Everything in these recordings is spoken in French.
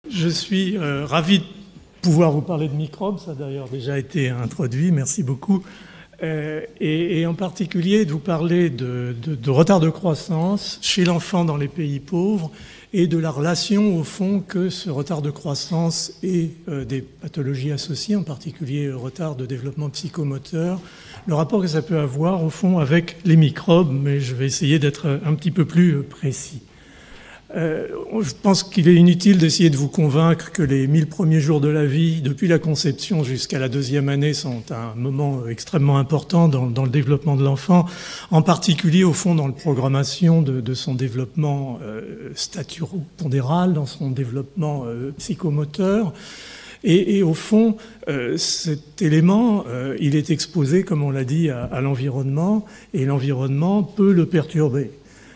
Je suis ravi de pouvoir vous parler de microbes, ça a d'ailleurs déjà été introduit, merci beaucoup. Et en particulier de vous parler de retard de croissance chez l'enfant dans les pays pauvres et de la relation au fond que ce retard de croissance et des pathologies associées, en particulier retard de développement psychomoteur, le rapport que ça peut avoir au fond avec les microbes, mais je vais essayer d'être un petit peu plus précis. Je pense qu'il est inutile d'essayer de vous convaincre que les 1000 premiers jours de la vie, depuis la conception jusqu'à la 2e année, sont un moment extrêmement important dans le développement de l'enfant, en particulier au fond dans la programmation de son développement staturo-pondéral, dans son développement psychomoteur. Et au fond, cet élément, il est exposé, comme on l'a dit, à l'environnement, et l'environnement peut le perturber.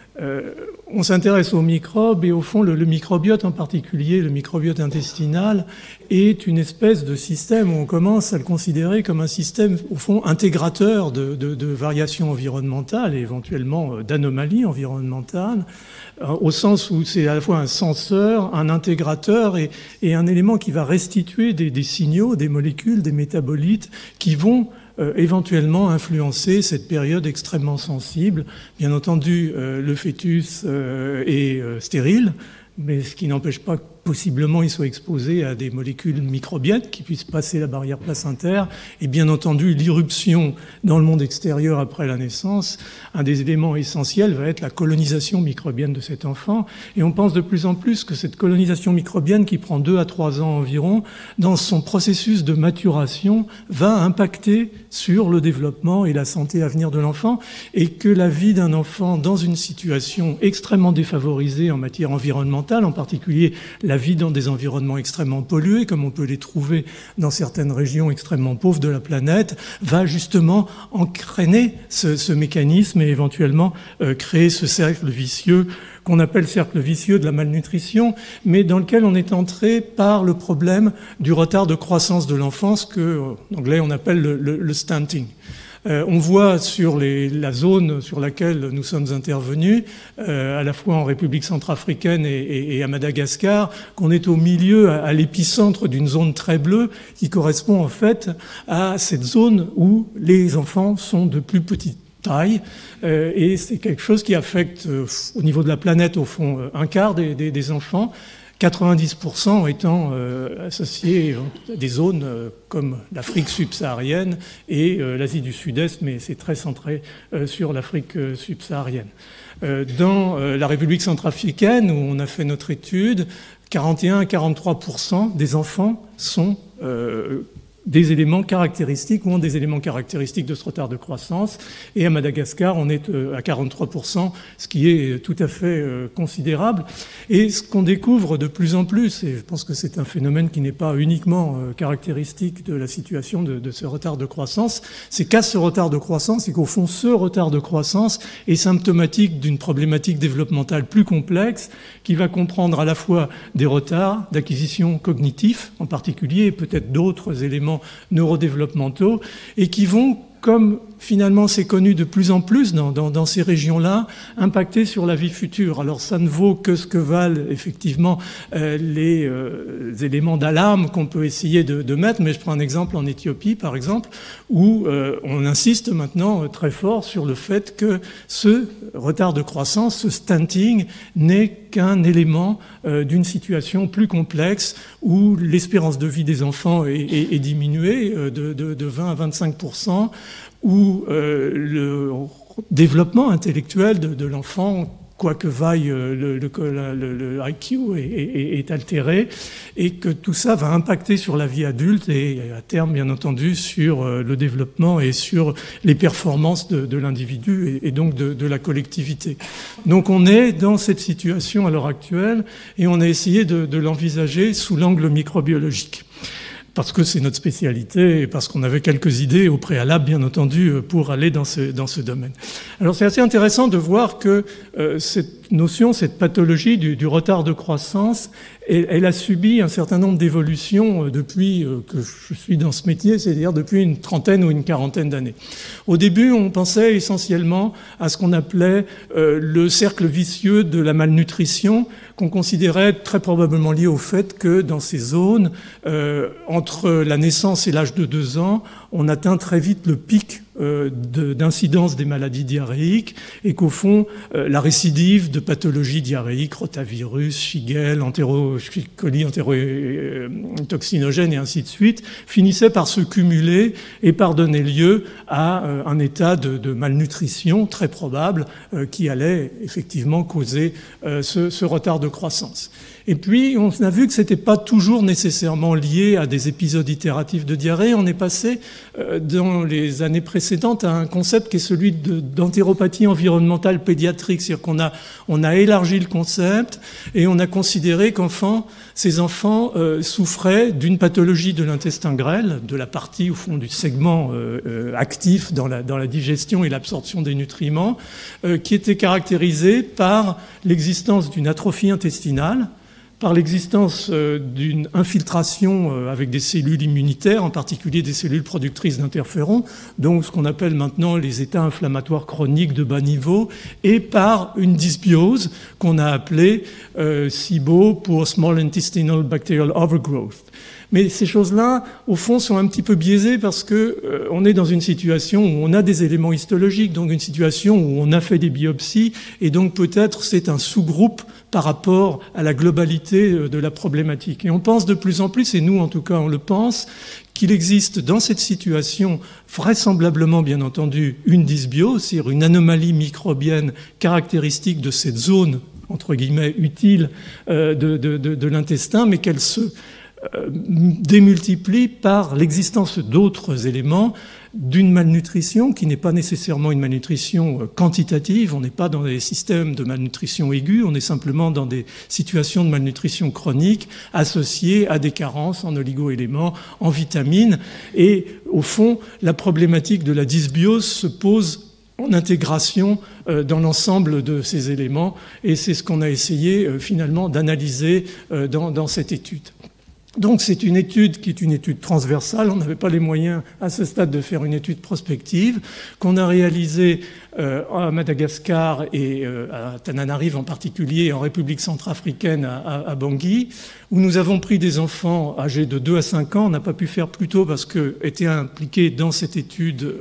On s'intéresse aux microbes et au fond le microbiote en particulier, le microbiote intestinal, est une espèce de système où on commence à le considérer comme un système au fond intégrateur de variations environnementales et éventuellement d'anomalies environnementales, au sens où c'est à la fois un senseur, un intégrateur et un élément qui va restituer des signaux, des molécules, des métabolites qui vont éventuellement influencer cette période extrêmement sensible. Bien entendu, le fœtus est stérile, mais ce qui n'empêche pas que possiblement il soit exposé à des molécules microbiennes qui puissent passer la barrière placentaire. Et bien entendu, l'irruption dans le monde extérieur après la naissance, un des éléments essentiels va être la colonisation microbienne de cet enfant. Et on pense de plus en plus que cette colonisation microbienne, qui prend 2 à 3 ans environ, dans son processus de maturation, va impacter sur le développement et la santé à venir de l'enfant, et que la vie d'un enfant dans une situation extrêmement défavorisée en matière environnementale, en particulier la vie dans des environnements extrêmement pollués, comme on peut les trouver dans certaines régions extrêmement pauvres de la planète, va justement entraîner ce mécanisme et éventuellement créer ce cercle vicieux qu'on appelle cercle vicieux de la malnutrition, mais dans lequel on est entré par le problème du retard de croissance de l'enfance, que en anglais on appelle le stunting. On voit sur la zone sur laquelle nous sommes intervenus, à la fois en République centrafricaine et à Madagascar, qu'on est au milieu, à l'épicentre d'une zone très bleue qui correspond en fait à cette zone où les enfants sont de plus petite taille, et c'est quelque chose qui affecte au niveau de la planète au fond un quart des enfants, 90% étant associés à des zones comme l'Afrique subsaharienne et l'Asie du Sud-Est, mais c'est très centré sur l'Afrique subsaharienne. Dans la République centrafricaine, où on a fait notre étude, 41 à 43% des enfants sont des éléments caractéristiques ou ont des éléments caractéristiques de ce retard de croissance. Et à Madagascar, on est à 43%, ce qui est tout à fait considérable. Et ce qu'on découvre de plus en plus, et je pense que c'est un phénomène qui n'est pas uniquement caractéristique de la situation de ce retard de croissance, c'est qu'à ce retard de croissance, et qu'au fond, ce retard de croissance est symptomatique d'une problématique développementale plus complexe qui va comprendre à la fois des retards d'acquisition cognitif, en particulier, et peut-être d'autres éléments neurodéveloppementaux, et qui vont, comme finalement c'est connu de plus en plus dans ces régions-là, impacter sur la vie future. Alors ça ne vaut que ce que valent effectivement les éléments d'alarme qu'on peut essayer de mettre, mais je prends un exemple en Éthiopie par exemple, où on insiste maintenant très fort sur le fait que ce retard de croissance, ce stunting, n'est qu'un élément d'une situation plus complexe où l'espérance de vie des enfants est diminuée de 20 à 25%, où le développement intellectuel de l'enfant, quoi que vaille le IQ, est altéré, et que tout ça va impacter sur la vie adulte et à terme, bien entendu, sur le développement et sur les performances de l'individu et donc de la collectivité. Donc on est dans cette situation à l'heure actuelle et on a essayé de l'envisager sous l'angle microbiologique. Parce que c'est notre spécialité et parce qu'on avait quelques idées au préalable, bien entendu, pour aller dans ce domaine. Alors c'est assez intéressant de voir que cette notion, cette pathologie du retard de croissance, elle a subi un certain nombre d'évolutions depuis que je suis dans ce métier, c'est-à-dire depuis une trentaine ou une quarantaine d'années. Au début, on pensait essentiellement à ce qu'on appelait le cercle vicieux de la malnutrition, qu'on considérait très probablement lié au fait que dans ces zones, entre la naissance et l'âge de 2 ans, on atteint très vite le pic d'incidence des maladies diarrhéiques et qu'au fond, la récidive de pathologies diarrhéiques, rotavirus, Shigella, coli entérotoxinogène et ainsi de suite, finissait par se cumuler et par donner lieu à un état de malnutrition très probable qui allait effectivement causer ce retard de croissance. Et puis, on a vu que ce n'était pas toujours nécessairement lié à des épisodes itératifs de diarrhée. On est passé, dans les années précédentes, à un concept qui est celui d'entéropathie environnementale pédiatrique. C'est-à-dire qu'on a élargi le concept et on a considéré qu'enfin, ces enfants souffraient d'une pathologie de l'intestin grêle, de la partie, au fond, du segment actif dans la digestion et l'absorption des nutriments, qui était caractérisée par l'existence d'une atrophie intestinale, par l'existence d'une infiltration avec des cellules immunitaires, en particulier des cellules productrices d'interférons, donc ce qu'on appelle maintenant les états inflammatoires chroniques de bas niveau, et par une dysbiose qu'on a appelée SIBO pour Small Intestinal Bacterial Overgrowth. Mais ces choses-là, au fond, sont un petit peu biaisées parce que on est dans une situation où on a des éléments histologiques, donc une situation où on a fait des biopsies, et donc peut-être c'est un sous-groupe par rapport à la globalité de la problématique. Et on pense de plus en plus, et nous en tout cas on le pense, qu'il existe dans cette situation, vraisemblablement bien entendu, une dysbiose, c'est-à-dire une anomalie microbienne caractéristique de cette zone, entre guillemets, utile de l'intestin, mais qu'elle se démultiplie par l'existence d'autres éléments, d'une malnutrition qui n'est pas nécessairement une malnutrition quantitative, on n'est pas dans des systèmes de malnutrition aiguë, on est simplement dans des situations de malnutrition chronique associées à des carences en oligoéléments, en vitamines. Et au fond, la problématique de la dysbiose se pose en intégration dans l'ensemble de ces éléments, et c'est ce qu'on a essayé finalement d'analyser dans cette étude. Donc c'est une étude qui est une étude transversale, on n'avait pas les moyens à ce stade de faire une étude prospective, qu'on a réalisée à Madagascar et à Tananarive en particulier, en République centrafricaine à Bangui, où nous avons pris des enfants âgés de 2 à 5 ans, on n'a pas pu faire plus tôt parce qu'était impliqué dans cette étude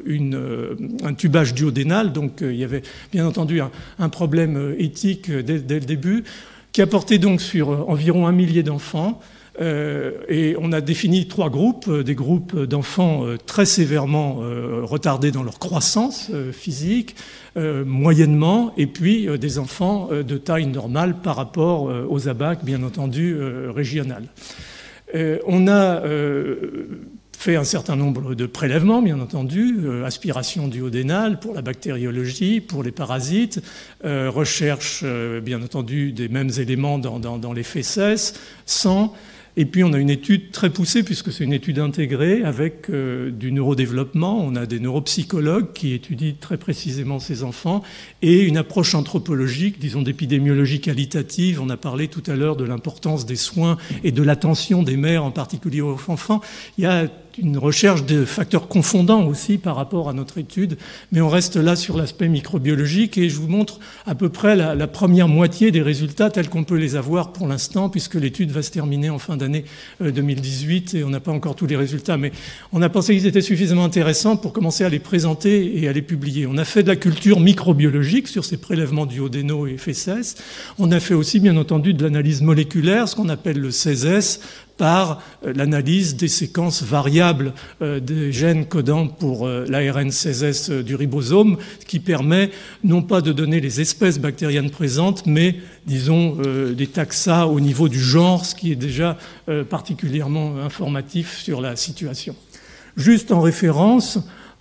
un tubage duodénal, donc il y avait bien entendu un problème éthique dès le début, qui a porté donc sur environ 1 millier d'enfants. Et on a défini 3 groupes, des groupes d'enfants très sévèrement retardés dans leur croissance physique, moyennement, et puis des enfants de taille normale par rapport aux ABAC, bien entendu, régionales. On a fait un certain nombre de prélèvements, bien entendu, aspiration duodénale pour la bactériologie, pour les parasites, recherche, bien entendu, des mêmes éléments dans les fécès, sang. Et puis on a une étude très poussée, puisque c'est une étude intégrée avec du neurodéveloppement. On a des neuropsychologues qui étudient très précisément ces enfants et une approche anthropologique, disons d'épidémiologie qualitative. On a parlé tout à l'heure de l'importance des soins et de l'attention des mères, en particulier aux enfants. Il y a une recherche de facteurs confondants aussi par rapport à notre étude, mais on reste là sur l'aspect microbiologique et je vous montre à peu près la première moitié des résultats tels qu'on peut les avoir pour l'instant, puisque l'étude va se terminer en fin d'année 2018 et on n'a pas encore tous les résultats, mais on a pensé qu'ils étaient suffisamment intéressants pour commencer à les présenter et à les publier. On a fait de la culture microbiologique sur ces prélèvements duodénaux et fécès. On a fait aussi, bien entendu, de l'analyse moléculaire, ce qu'on appelle le CESES, par l'analyse des séquences variables des gènes codants pour l'ARN CESES du ribosome, ce qui permet non pas de donner les espèces bactériennes présentes, mais, disons, des taxa au niveau du genre, ce qui est déjà particulièrement informatif sur la situation. Juste en référence,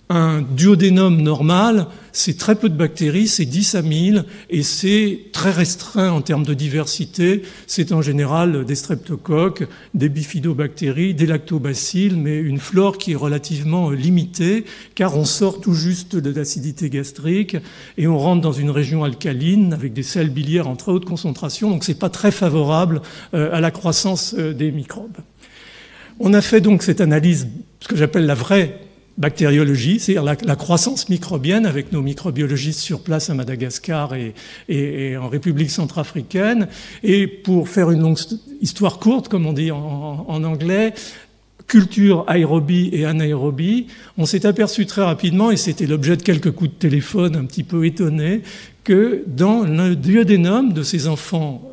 Un duodénum normal, c'est très peu de bactéries, c'est 10 à 1000, et c'est très restreint en termes de diversité. C'est en général des streptocoques, des bifidobactéries, des lactobacilles, mais une flore qui est relativement limitée, car on sort tout juste de l'acidité gastrique, et on rentre dans une région alcaline, avec des sels biliaires en très haute concentration, donc c'est pas très favorable à la croissance des microbes. On a fait donc cette analyse, ce que j'appelle la vraie bactériologie, c'est-à-dire la croissance microbienne avec nos microbiologistes sur place à Madagascar et en République centrafricaine. Et pour faire une longue histoire courte, comme on dit en anglais, culture aérobie et anaérobie, on s'est aperçu très rapidement, et c'était l'objet de quelques coups de téléphone un petit peu étonnés, que dans le duodénum de ces enfants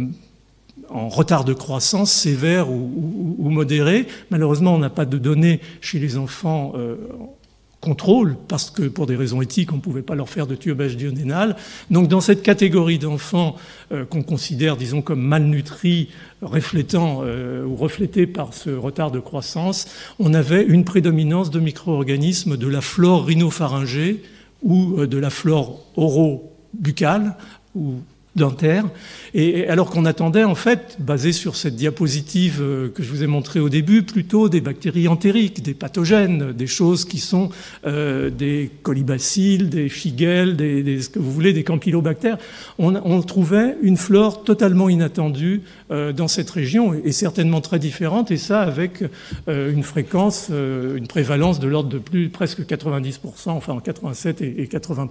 en retard de croissance sévère ou modéré. Malheureusement, on n'a pas de données chez les enfants contrôle, parce que pour des raisons éthiques, on ne pouvait pas leur faire de tubage duodénal. Donc dans cette catégorie d'enfants qu'on considère, disons, comme malnutris, reflétant ou reflétés par ce retard de croissance, on avait une prédominance de micro-organismes de la flore rhinopharyngée ou de la flore oro-buccale ou dentaire, et alors qu'on attendait en fait, basé sur cette diapositive que je vous ai montrée au début, plutôt des bactéries entériques, des pathogènes, des choses qui sont des colibacilles, des shigelles, ce que vous voulez, des campylobactères. On trouvait une flore totalement inattendue dans cette région, et certainement très différente, et ça avec une fréquence, une prévalence de l'ordre de presque 90%, enfin en 87 et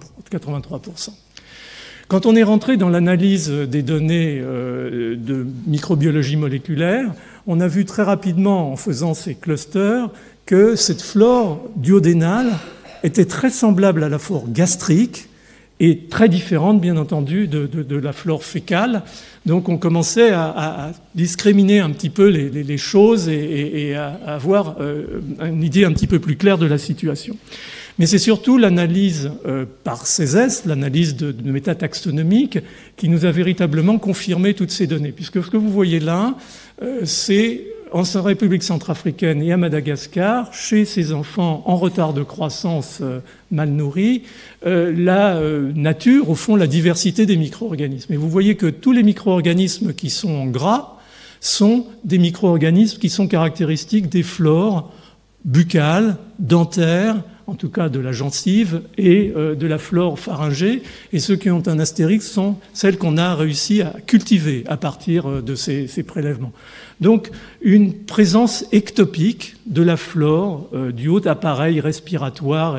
83%. Quand on est rentré dans l'analyse des données de microbiologie moléculaire, on a vu très rapidement, en faisant ces clusters, que cette flore duodénale était très semblable à la flore gastrique et très différente, bien entendu, de la flore fécale. Donc on commençait à discriminer un petit peu les choses et à avoir une idée un petit peu plus claire de la situation. Mais c'est surtout l'analyse par CESES, l'analyse de métataxonomique, qui nous a véritablement confirmé toutes ces données. Puisque ce que vous voyez là, c'est en République centrafricaine et à Madagascar, chez ces enfants en retard de croissance mal nourris, la nature, au fond, la diversité des micro-organismes. Et vous voyez que tous les micro-organismes qui sont en gras sont des micro-organismes qui sont caractéristiques des flores buccales, dentaires, en tout cas de la gencive, et de la flore pharyngée. Et ceux qui ont un astérix sont celles qu'on a réussi à cultiver à partir de ces prélèvements. Donc une présence ectopique de la flore du haut appareil respiratoire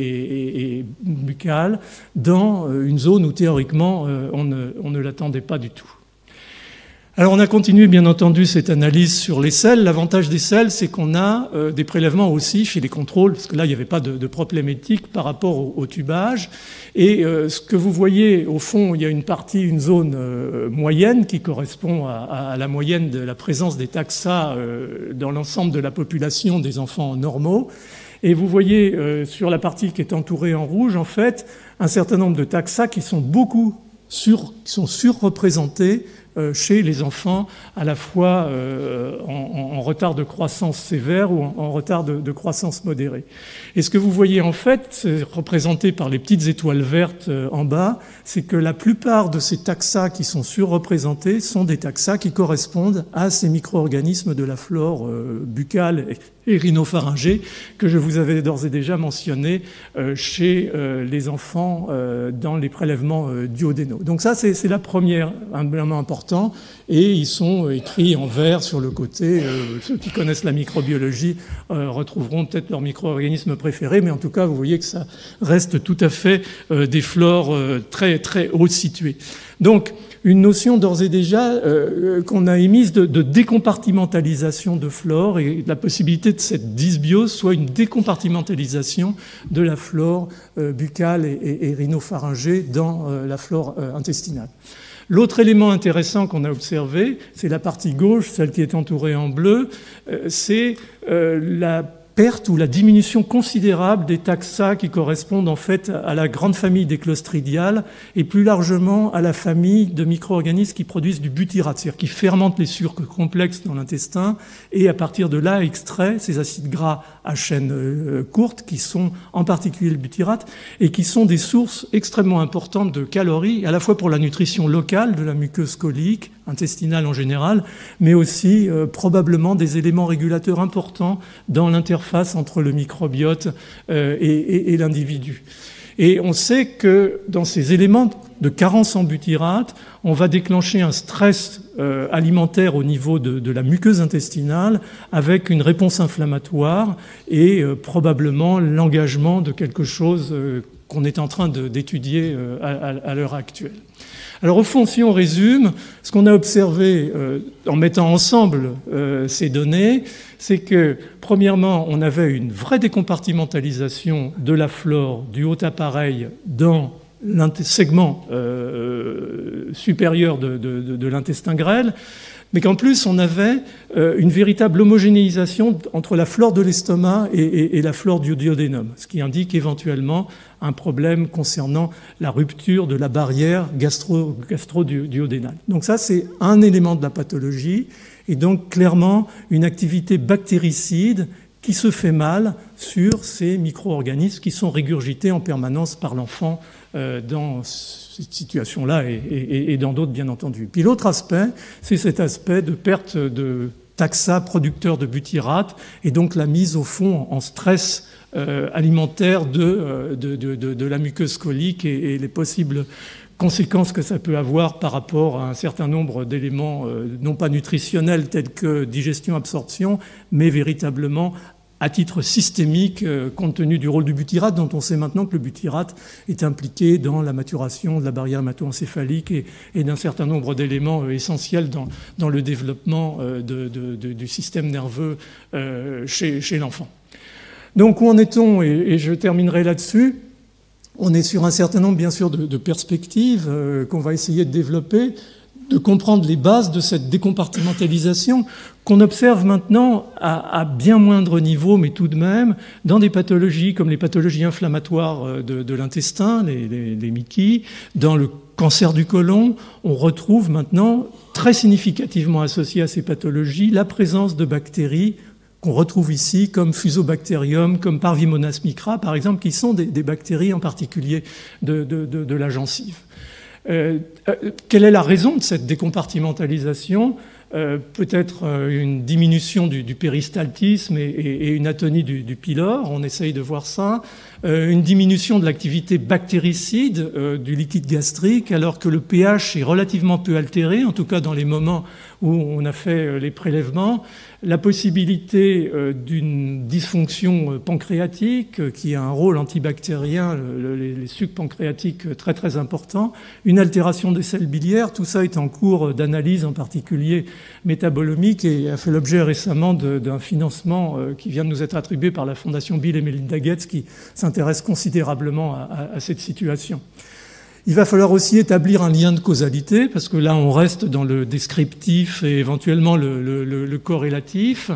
et buccal dans une zone où théoriquement on ne l'attendait pas du tout. Alors on a continué bien entendu cette analyse sur les selles. L'avantage des selles, c'est qu'on a des prélèvements aussi chez les contrôles, parce que là il n'y avait pas de problème éthique par rapport au tubage. Et ce que vous voyez, au fond, il y a une partie, une zone moyenne qui correspond à la moyenne de la présence des taxa dans l'ensemble de la population des enfants normaux. Et vous voyez sur la partie qui est entourée en rouge, en fait, un certain nombre de taxa qui sont surreprésentés chez les enfants, à la fois en retard de croissance sévère ou en retard de croissance modérée. Et ce que vous voyez en fait, c'est représenté par les petites étoiles vertes en bas, c'est que la plupart de ces taxa qui sont surreprésentés sont des taxa qui correspondent à ces micro-organismes de la flore buccale et rhinopharyngée que je vous avais d'ores et déjà mentionné chez les enfants dans les prélèvements duodénaux. Donc ça, c'est la première, un élément important, et ils sont écrits en vert sur le côté. Ceux qui connaissent la microbiologie retrouveront peut-être leur micro-organisme préféré, mais en tout cas, vous voyez que ça reste tout à fait des flores très, très haut situées. Donc, une notion d'ores et déjà qu'on a émise de décompartimentalisation de flore, et la possibilité de cette dysbiose soit une décompartimentalisation de la flore buccale et rhinopharyngée dans la flore intestinale. L'autre élément intéressant qu'on a observé, c'est la partie gauche, celle qui est entourée en bleu, c'est la perte ou la diminution considérable des taxa qui correspondent en fait à la grande famille des clostridiales et plus largement à la famille de micro-organismes qui produisent du butyrate, c'est-à-dire qui fermentent les sucres complexes dans l'intestin et à partir de là extraient ces acides gras à chaîne courte qui sont en particulier le butyrate et qui sont des sources extrêmement importantes de calories à la fois pour la nutrition locale de la muqueuse colique, intestinale en général, mais aussi probablement des éléments régulateurs importants dans l'interface entre le microbiote et l'individu. Et on sait que dans ces éléments de carence en butyrate, on va déclencher un stress alimentaire au niveau de la muqueuse intestinale avec une réponse inflammatoire et probablement l'engagement de quelque chose qu'on est en train d'étudier à l'heure actuelle. Alors au fond, si on résume, ce qu'on a observé en mettant ensemble ces données, c'est que premièrement, on avait une vraie décompartimentalisation de la flore du haut appareil dans le segment supérieur de l'intestin grêle, mais qu'en plus on avait une véritable homogénéisation entre la flore de l'estomac et la flore du duodénum, ce qui indique éventuellement un problème concernant la rupture de la barrière gastro-duodénale. Donc ça, c'est un élément de la pathologie, et donc clairement une activité bactéricide qui se fait mal sur ces micro-organismes qui sont régurgités en permanence par l'enfant dans cette situation-là et dans d'autres, bien entendu. Puis l'autre aspect, c'est cet aspect de perte de taxa producteur de butyrate et donc la mise au fond en stress alimentaire de la muqueuse colique et les possibles conséquences que ça peut avoir par rapport à un certain nombre d'éléments non pas nutritionnels tels que digestion-absorption, mais véritablement à titre systémique, compte tenu du rôle du butyrate, dont on sait maintenant que le butyrate est impliqué dans la maturation de la barrière hémato-encéphalique et d'un certain nombre d'éléments essentiels dans le développement du système nerveux chez l'enfant. Donc où en est-on, et je terminerai là-dessus. On est sur un certain nombre, bien sûr, de perspectives qu'on va essayer de développer, de comprendre les bases de cette décompartimentalisation qu'on observe maintenant à bien moindre niveau, mais tout de même, dans des pathologies comme les pathologies inflammatoires de l'intestin, les MICI, dans le cancer du côlon, on retrouve maintenant, très significativement associé à ces pathologies, la présence de bactéries qu'on retrouve ici, comme Fusobacterium, comme Parvimonas micra, par exemple, qui sont des bactéries en particulier de la gencive. Quelle est la raison de cette décompartimentalisation ? Peut-être une diminution du péristaltisme et une atonie du pylore, on essaye de voir ça, une diminution de l'activité bactéricide du liquide gastrique alors que le pH est relativement peu altéré, en tout cas dans les moments où on a fait les prélèvements, la possibilité d'une dysfonction pancréatique qui a un rôle antibactérien, les sucs pancréatiques très très importants, une altération des selles biliaires, tout ça est en cours d'analyse en particulier métabolomique et a fait l'objet récemment d'un financement qui vient de nous être attribué par la Fondation Bill et Melinda Gates qui s'intéresse considérablement à cette situation. Il va falloir aussi établir un lien de causalité, parce que là, on reste dans le descriptif et éventuellement le corrélatif.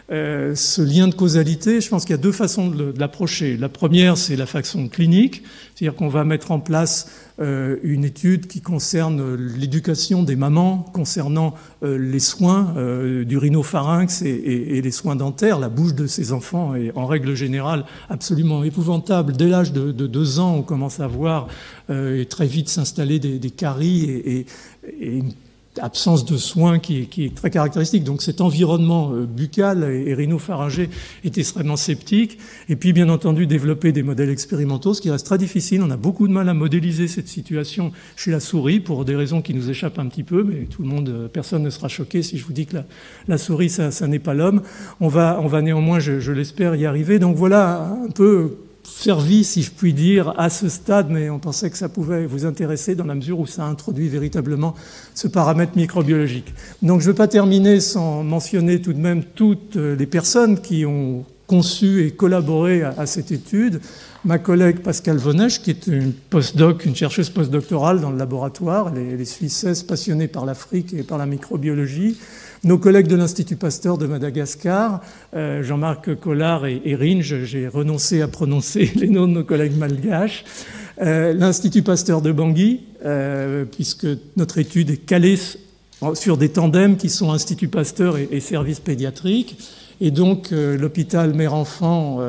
Ce lien de causalité, je pense qu'il y a deux façons de l'approcher. La première, c'est la façon clinique, c'est-à-dire qu'on va mettre en place une étude qui concerne l'éducation des mamans concernant les soins du rhinopharynx et les soins dentaires. La bouche de ces enfants est en règle générale absolument épouvantable. Dès l'âge de 2 ans, on commence à voir et très vite s'installer des caries et une absence de soins qui est très caractéristique. Donc cet environnement buccal et rhinopharyngé est extrêmement sceptique. Et puis bien entendu développer des modèles expérimentaux, ce qui reste très difficile. On a beaucoup de mal à modéliser cette situation chez la souris pour des raisons qui nous échappent un petit peu, mais tout le monde, personne ne sera choqué si je vous dis que la souris, ça n'est pas l'homme. On va néanmoins, je l'espère, y arriver. Donc voilà un peu servi, si je puis dire, à ce stade, mais on pensait que ça pouvait vous intéresser dans la mesure où ça introduit véritablement ce paramètre microbiologique. Donc je ne veux pas terminer sans mentionner tout de même toutes les personnes qui ont conçu et collaboré à cette étude. Ma collègue Pascale Vonech, qui est une chercheuse postdoctorale dans le laboratoire, les Suissesses passionnées par l'Afrique et par la microbiologie. Nos collègues de l'Institut Pasteur de Madagascar, Jean-Marc Collard et Rine, j'ai renoncé à prononcer les noms de nos collègues malgaches, l'Institut Pasteur de Bangui, puisque notre étude est calée sur des tandems qui sont Institut Pasteur et services pédiatriques. Et donc l'hôpital mère-enfant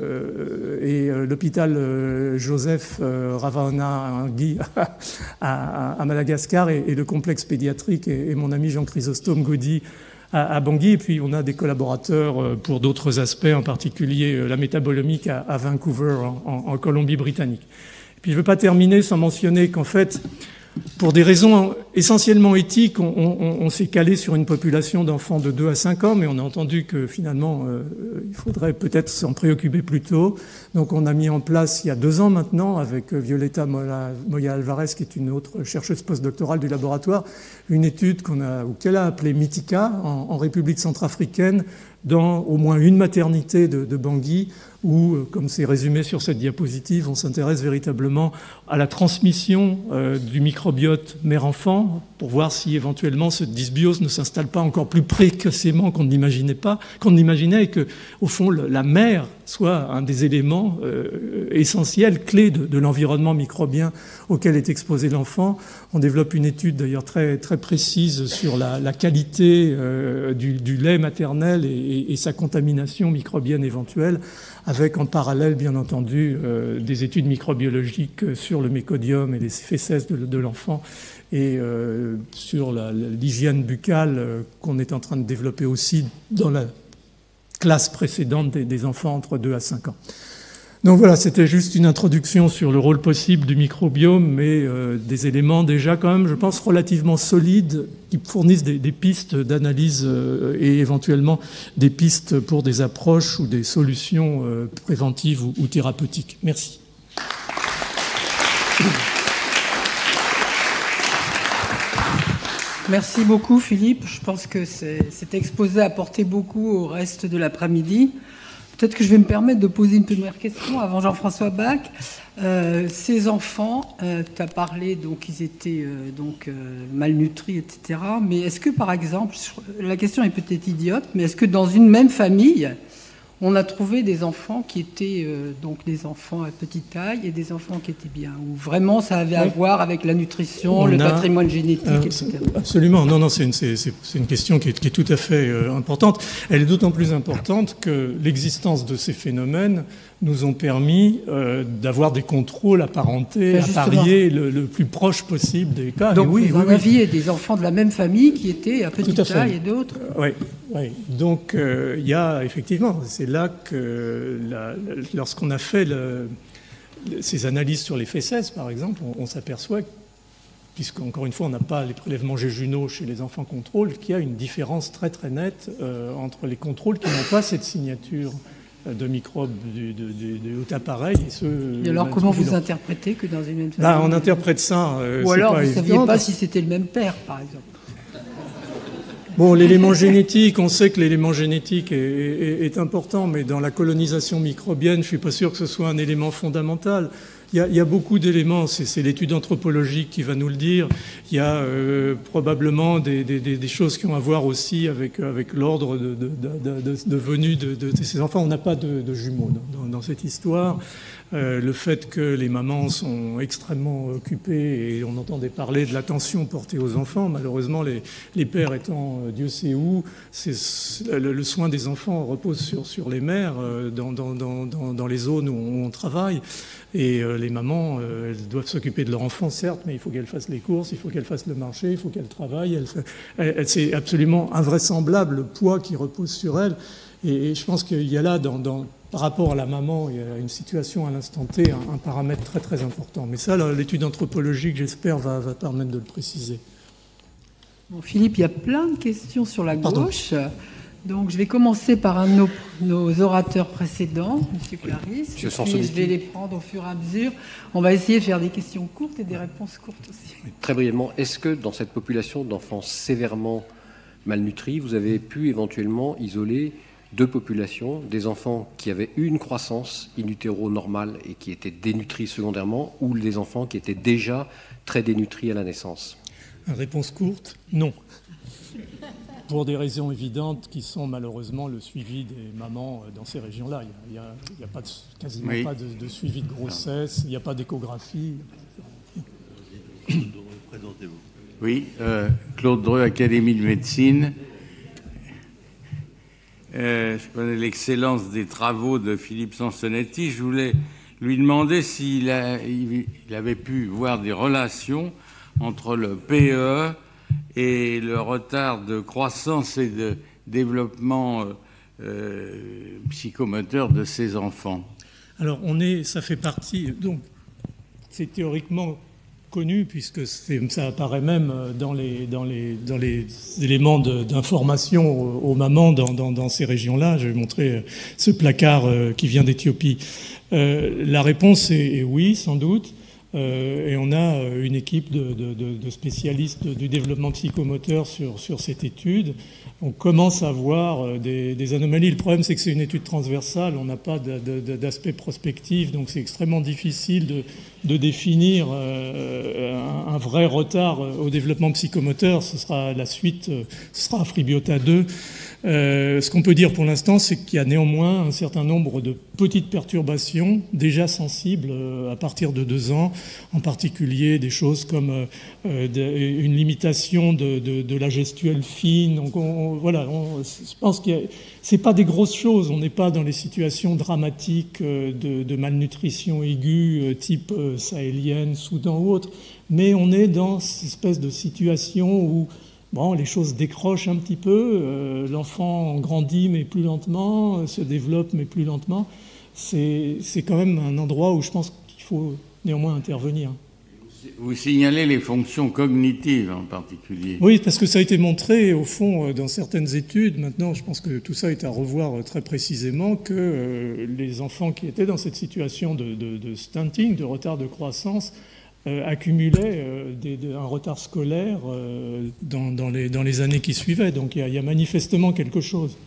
et l'hôpital Joseph Ravana-Ngui à Madagascar et le complexe pédiatrique et mon ami Jean-Chrysostome Gaudy à Bangui. Et puis on a des collaborateurs pour d'autres aspects, en particulier la métabolomique à Vancouver en Colombie-Britannique. Et puis je ne veux pas terminer sans mentionner qu'en fait, pour des raisons essentiellement éthiques, on s'est calé sur une population d'enfants de 2 à 5 ans, mais on a entendu que finalement, il faudrait peut-être s'en préoccuper plus tôt. Donc on a mis en place, il y a 2 ans maintenant, avec Violeta Moya Alvarez, qui est une autre chercheuse postdoctorale du laboratoire, une étude qu'elle a appelée Mythica, en République centrafricaine, dans au moins une maternité de Bangui, où, comme c'est résumé sur cette diapositive, on s'intéresse véritablement à la transmission du microbiote mère-enfant pour voir si éventuellement cette dysbiose ne s'installe pas encore plus précocement qu'on n'imaginait, et que, au fond, la mère soit un des éléments essentiels, clés de l'environnement microbien auquel est exposé l'enfant. On développe une étude d'ailleurs très, très précise sur la qualité du lait maternel et sa contamination microbienne éventuelle, avec en parallèle, bien entendu, des études microbiologiques sur le méconium et les fécès de l'enfant, et sur l'hygiène buccale qu'on est en train de développer aussi dans la classe précédente des enfants entre 2 à 5 ans. Donc voilà, c'était juste une introduction sur le rôle possible du microbiome, mais des éléments déjà quand même, je pense, relativement solides, qui fournissent des pistes d'analyse et éventuellement des pistes pour des approches ou des solutions préventives ou thérapeutiques. Merci. Merci beaucoup Philippe. Je pense que cet exposé a apporté beaucoup au reste de l'après-midi. Peut-être que je vais me permettre de poser une première question avant Jean-François Bach. Ces enfants, tu as parlé, donc ils étaient malnutris, etc. Mais est-ce que, par exemple, la question est peut-être idiote, mais est-ce que dans une même famille, on a trouvé des enfants qui étaient donc des enfants à petite taille et des enfants qui étaient bien, où vraiment ça avait à voir avec la nutrition, le patrimoine génétique, etc. Absolument. Non, c'est une question qui est tout à fait importante. Elle est d'autant plus importante que l'existence de ces phénomènes nous ont permis d'avoir des contrôles apparentés, à parier le plus proche possible des cas. Donc vous en aviez des enfants de la même famille qui étaient à petite taille et d'autres. Oui. Donc il y a effectivement, c'est là que lorsqu'on a fait ces analyses sur les fécès, par exemple, on s'aperçoit, puisqu'encore une fois on n'a pas les prélèvements jéjunaux chez les enfants contrôles, qu'il y a une différence très très nette entre les contrôles qui n'ont pas cette signature de microbes de haut appareil et ceux... Et alors comment vous interprétez que dans une même famille... On interprète ça... Ou alors vous ne saviez pas si c'était le même père, par exemple. Bon, l'élément génétique, on sait que l'élément génétique est important, mais dans la colonisation microbienne, je ne suis pas sûr que ce soit un élément fondamental. Il y a beaucoup d'éléments, c'est l'étude anthropologique qui va nous le dire. Il y a probablement des choses qui ont à voir aussi avec l'ordre de venue de ces enfants. On n'a pas de jumeaux dans cette histoire. Le fait que les mamans sont extrêmement occupées, et on entendait parler de l'attention portée aux enfants, malheureusement les pères étant Dieu sait où, le soin des enfants repose sur les mères dans les zones où on travaille. Et les mamans, elles doivent s'occuper de leur enfant, certes, mais il faut qu'elles fassent les courses, il faut qu'elles fassent le marché, il faut qu'elles travaillent. C'est absolument invraisemblable le poids qui repose sur elles. Et je pense qu'il y a là, par rapport à la maman et à une situation à l'instant T, un paramètre très très important. Mais ça, l'étude anthropologique, j'espère, va permettre de le préciser. Bon, Philippe, il y a plein de questions sur la gauche. Donc, je vais commencer par un de nos orateurs précédents, M. Clarisse. Puis je vais les prendre au fur et à mesure. On va essayer de faire des questions courtes et des réponses courtes aussi. Très brièvement, est-ce que dans cette population d'enfants sévèrement malnutris, vous avez pu éventuellement isoler 2 populations, des enfants qui avaient eu une croissance in utero normale et qui étaient dénutris secondairement, ou des enfants qui étaient déjà très dénutris à la naissance? Réponse courte, non. pour des raisons évidentes qui sont malheureusement le suivi des mamans dans ces régions-là. Il n'y a pas quasiment pas de suivi de grossesse, il n'y a pas d'échographie. Présentez-vous. Oui, Claude Dreux, Académie de médecine. Je connais l'excellence des travaux de Philippe Sansonetti. Je voulais lui demander s'il avait pu voir des relations entre le PE et le retard de croissance et de développement psychomoteur de ces enfants. Alors, ça fait partie, donc, c'est théoriquement connu, puisque ça apparaît même dans les éléments d'information aux mamans dans ces régions-là. Je vais montrer ce placard qui vient d'Éthiopie. La réponse est oui, sans doute. Et on a une équipe de spécialistes du développement psychomoteur sur cette étude. On commence à voir des anomalies. Le problème, c'est que c'est une étude transversale. On n'a pas d'aspect prospectif, donc c'est extrêmement difficile de définir un vrai retard au développement psychomoteur. Ce sera la suite, ce sera Afribiota 2. Ce qu'on peut dire pour l'instant, c'est qu'il y a néanmoins un certain nombre de petites perturbations déjà sensibles à partir de 2 ans, en particulier des choses comme une limitation de la gestuelle fine. Donc je pense que c'est pas des grosses choses. On n'est pas dans les situations dramatiques de malnutrition aiguë type sahélienne, Soudan ou autre, mais on est dans cette espèce de situation où les choses décrochent un petit peu, l'enfant grandit mais plus lentement, se développe mais plus lentement. C'est quand même un endroit où je pense qu'il faut néanmoins intervenir. Vous signalez les fonctions cognitives en particulier. Oui, parce que ça a été montré, au fond, dans certaines études. Maintenant, je pense que tout ça est à revoir très précisément, que les enfants qui étaient dans cette situation de stunting, de retard de croissance, accumulaient un retard scolaire dans les années qui suivaient. Donc il y a manifestement quelque chose.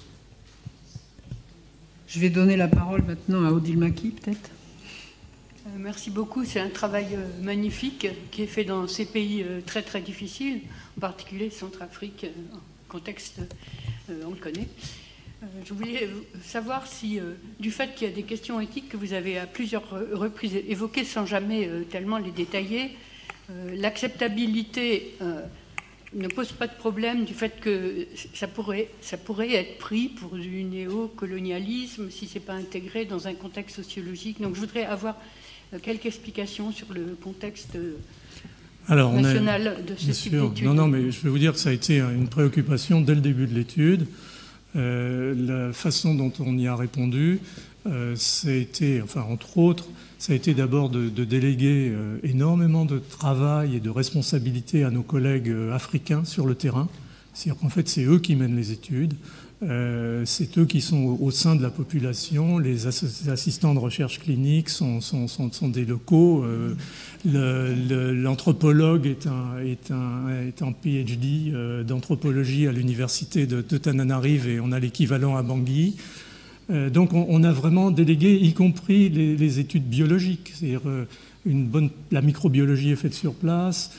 Je vais donner la parole maintenant à Odile Maki, peut-être. Merci beaucoup. C'est un travail magnifique qui est fait dans ces pays très très difficiles, en particulier Centrafrique, contexte, on le connaît. Je voulais savoir si, du fait qu'il y a des questions éthiques que vous avez à plusieurs reprises évoquées sans jamais tellement les détailler, l'acceptabilité ne pose pas de problème du fait que ça pourrait être pris pour du néocolonialisme si ce n'est pas intégré dans un contexte sociologique. Donc je voudrais avoir quelques explications sur le contexte national de ce type d'études. Non, mais je vais vous dire que ça a été une préoccupation dès le début de l'étude. La façon dont on y a répondu, ça a été, entre autres, ça a été d'abord de déléguer énormément de travail et de responsabilité à nos collègues africains sur le terrain. C'est-à-dire qu'en fait, c'est eux qui mènent les études. C'est eux qui sont au sein de la population. Les assistants de recherche clinique sont des locaux. L'anthropologue est un PhD d'anthropologie à l'université de Tananarive et on a l'équivalent à Bangui. Donc on a vraiment délégué, y compris les études biologiques. C'est-à-dire la microbiologie est faite sur place.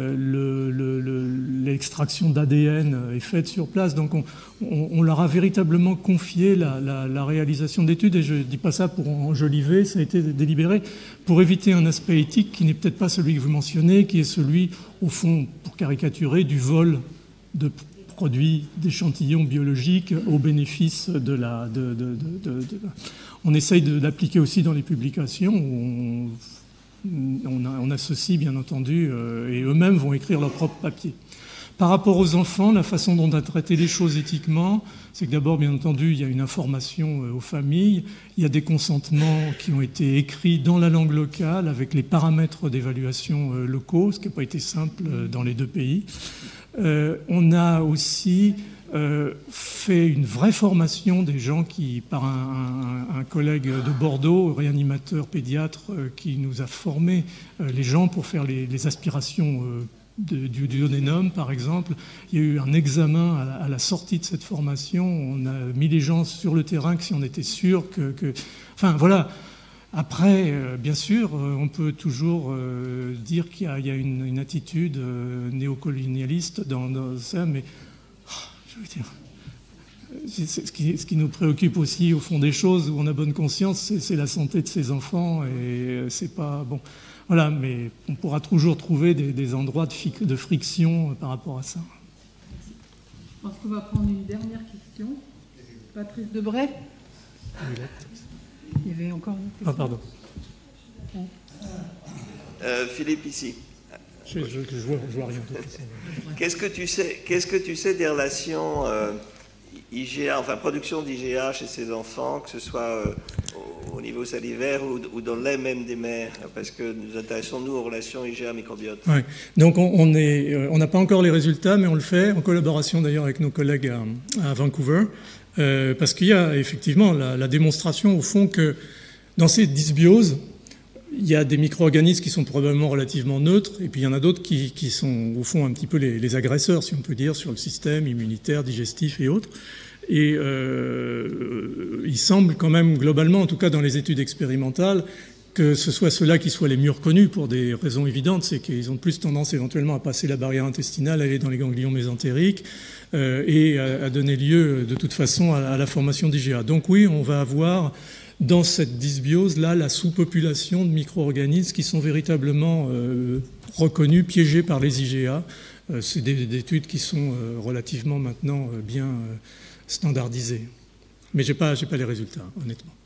L'extraction d'ADN est faite sur place. Donc on leur a véritablement confié la réalisation d'études, et je ne dis pas ça pour enjoliver, ça a été délibéré pour éviter un aspect éthique qui n'est peut-être pas celui que vous mentionnez, qui est celui, au fond, pour caricaturer, du vol de produits, d'échantillons biologiques au bénéfice on essaye de l'appliquer aussi dans les publications où on associe, bien entendu, et eux-mêmes vont écrire leur propre papier. Par rapport aux enfants, la façon dont on a traité les choses éthiquement, c'est que d'abord, bien entendu, il y a une information aux familles, il y a des consentements qui ont été écrits dans la langue locale avec les paramètres d'évaluation locaux, ce qui n'a pas été simple dans les deux pays. On a aussi fait une vraie formation des gens qui, par un collègue de Bordeaux, réanimateur pédiatre, qui nous a formé les gens pour faire les aspirations du duodénum, par exemple. Il y a eu un examen à la sortie de cette formation. On a mis les gens sur le terrain que si on était sûr que... Enfin, voilà. Après, bien sûr, on peut toujours dire qu'il y a une attitude néocolonialiste dans ça, mais je veux dire, ce qui nous préoccupe aussi au fond des choses, où on a bonne conscience, c'est la santé de ces enfants, et c'est pas bon. Voilà, mais on pourra toujours trouver des endroits de friction par rapport à ça. Je pense qu'on va prendre une dernière question. Patrice Debray. Il y avait encore une question. Ah, pardon. Philippe, ici. Je vois rien. Qu'est-ce que tu sais des relations IGA, enfin production d'IGA chez ces enfants, que ce soit au niveau salivaire ou dans le lait même des mères, parce que nous intéressons nous aux relations IGA-microbiote. Ouais. Donc on n'a pas encore les résultats, mais on le fait en collaboration d'ailleurs avec nos collègues à Vancouver, parce qu'il y a effectivement la démonstration au fond que dans ces dysbioses, il y a des micro-organismes qui sont probablement relativement neutres, et puis il y en a d'autres qui sont au fond un petit peu les agresseurs, si on peut dire, sur le système immunitaire, digestif et autres. Et il semble quand même, globalement, en tout cas dans les études expérimentales, que ce soit ceux-là qui soient les mieux reconnus pour des raisons évidentes, c'est qu'ils ont plus tendance éventuellement à passer la barrière intestinale, à aller dans les ganglions mésentériques et à donner lieu de toute façon à la formation d'IGA. Donc oui, on va avoir dans cette dysbiose-là la sous-population de micro-organismes qui sont véritablement reconnus, piégés par les IGA. C'est des études qui sont relativement maintenant bien standardisées. Mais je n'ai pas les résultats, honnêtement.